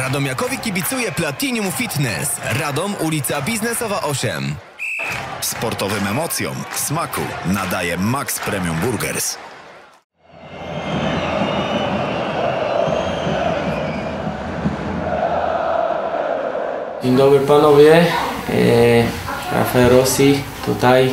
Radomiakowi kibicuje Platinum Fitness. Radom, ulica Biznesowa 8. Sportowym emocjom smaku nadaje Max Premium Burgers. Dzień dobry panowie, Rafael Rossi tutaj.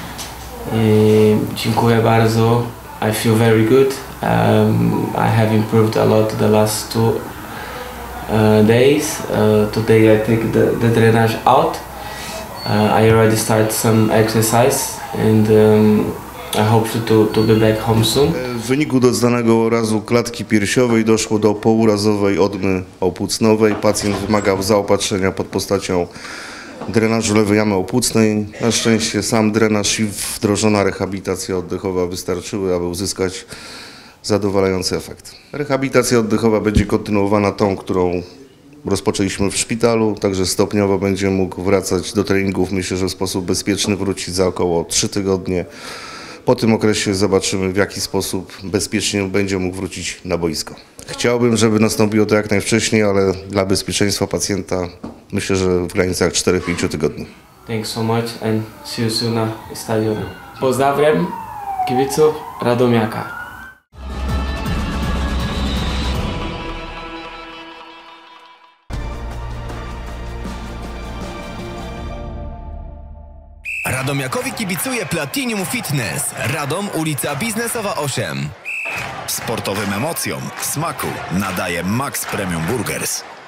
Dziękuję bardzo. I feel very good. I have improved a lot the last 2 days. Today I take the drainage out. I already started some exercise and I hope to be back home soon. W wyniku doznanego urazu klatki piersiowej doszło do półurazowej odmy opłucnowej. Pacjent wymagał zaopatrzenia pod postacią drenażu lewej jamy opłucnej. Na szczęście sam drenaż i wdrożona rehabilitacja oddechowa wystarczyły, aby uzyskać zadowalający efekt. Rehabilitacja oddechowa będzie kontynuowana tą, którą rozpoczęliśmy w szpitalu, także stopniowo będzie mógł wracać do treningów. Myślę, że w sposób bezpieczny wrócić za około 3 tygodnie. Po tym okresie zobaczymy, w jaki sposób bezpiecznie będzie mógł wrócić na boisko. Chciałbym, żeby nastąpiło to jak najwcześniej, ale dla bezpieczeństwa pacjenta myślę, że w granicach 4-5 tygodni. Thanks so much and see you soon na stadionie. Pozdrawiam kibiców Radomiaka. Radomiakowi kibicuje Platinum Fitness. Radom, ulica Biznesowa 8. Sportowym emocjom smaku nadaje Max Premium Burgers.